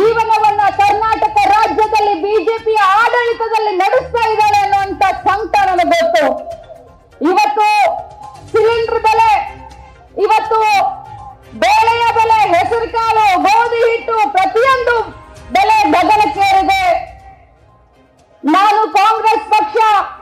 ಜೀವನವನ್ನ ಕರ್ನಾಟಕ ರಾಜ್ಯದಲ್ಲಿ ಬಿಜೆಪಿಯ ಆಡಳಿತದಲ್ಲಿ ನಡೆಸ್ತಾ ಇದ್ದಾಳೆ ಅನ್ನುವಂತ ಸಂಕಟ ನನಗೆ ಗೊತ್ತು. ಇವತ್ತು ಸಿಲಿಂಡರ್ ಬೆಲೆ, ಇವತ್ತು ಬೇಳೆಯ ಬೆಲೆ, ಹೆಸರು ಕಾಳು, ಗೋಧಿ ಹಿಟ್ಟು, ಪ್ರತಿಯೊಂದು ಬೆಲೆ ಗಗನಕ್ಕೇರಿದೆ. ನಾನು ಕಾಂಗ್ರೆಸ್ ಪಕ್ಷ,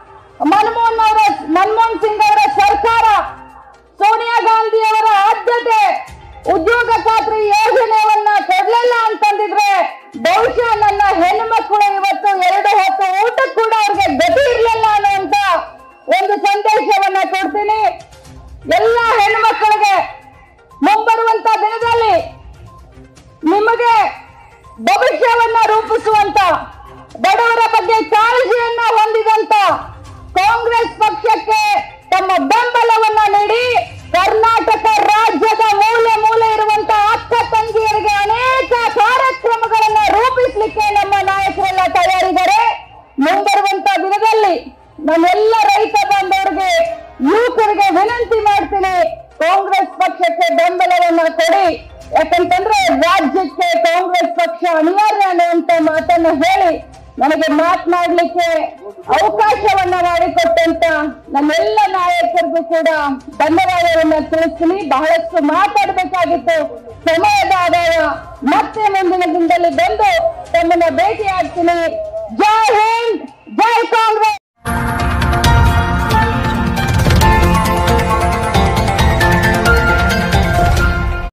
ಮನಮೋಹನ್ ಸಿಂಗ್ ಅವರ ಸರ್ಕಾರ, ಸೋನಿಯಾ ಗಾಂಧಿ ಅವರ ಆದ್ಯತೆ ಉದ್ಯೋಗ ಖಾತ್ರಿ ಯೋಜನೆಯನ್ನ ಕೊಡ್ಲಿಲ್ಲ ಅಂತಂದಿದ್ರೆ ಬಹುಶಃ ನನ್ನ ಹೆಣ್ಮಕ್ಳು ಇವತ್ತು 2 ಹೊತ್ತು ಊಟಕ್ಕೆ ಕೂಡ ಅವ್ರಿಗೆ ಗತಿ ಇರ್ಲಿಲ್ಲ ಅನ್ನುವಂತ ಒಂದು ಸಂದೇಶವನ್ನ ಕೊಡ್ತೀನಿ. ಎಲ್ಲ ಹೆಣ್ಮಕ್ಳಿಗೆ ಮುಂಬರುವಂತ ದಿನದಲ್ಲಿ ನಿಮಗೆ ಭವಿಷ್ಯವನ್ನ ರೂಪಿಸುವಂತ, ಬಡವರ ಬಗ್ಗೆ ಕಾಳಜಿಯನ್ನ ಹೊಂದಿದಂತ ಕಾಂಗ್ರೆಸ್ ಪಕ್ಷಕ್ಕೆ ತಮ್ಮ ಬೆಂಬಲವನ್ನ ನೀಡಿ ಕರ್ನಾಟಕ ರಾಜ್ಯದ ಮೂಲೆ ಮೂಲೆ ಇರುವಂತಹ ಅಕ್ಕ ತಂಗಿಯರಿಗೆ ಅನೇಕ ಕಾರ್ಯಕ್ರಮಗಳನ್ನ ರೂಪಿಸಲಿಕ್ಕೆ ನಮ್ಮ ನಾಯಕರೆಲ್ಲ ತಯಾರಿದ್ದಾರೆ. ಮುಂಬರುವಂತ ದಿನದಲ್ಲಿ ನನ್ನೆಲ್ಲ ರೈತ ಬಾಂಧವರಿಗೆ, ಯುವಕರಿಗೆ ವಿನಂತಿ ಮಾಡ್ತೀನಿ, ಕಾಂಗ್ರೆಸ್ ಪಕ್ಷಕ್ಕೆ ಬೆಂಬಲವನ್ನ ಕೊಡಿ. ಯಾಕಂತಂದ್ರೆ ರಾಜ್ಯಕ್ಕೆ ಕಾಂಗ್ರೆಸ್ ಪಕ್ಷ ಅನಿವಾರ್ಯ ಅನ್ನುವಂತ ಮಾತನ್ನ ಹೇಳಿ ನನಗೆ ಮಾತನಾಡ್ಲಿಕ್ಕೆ ಅವಕಾಶವನ್ನ ಮಾಡಿಕೊಟ್ಟಂತ ನನ್ನೆಲ್ಲ ನಾಯಕರಿಗೂ ಕೂಡ ಧನ್ಯವಾದವನ್ನ ತಿಳಿಸ್ತೀನಿ. ಬಹಳಷ್ಟು ಮಾತಾಡಬೇಕಾಗಿತ್ತು, ಸಮಯದ ಅಭಾವ. ಮತ್ತೆ ಮುಂದಿನ ದಿನದಲ್ಲಿ ಬಂದು ತಮ್ಮನ್ನ ಭೇಟಿ ಆಗ್ತೀನಿ.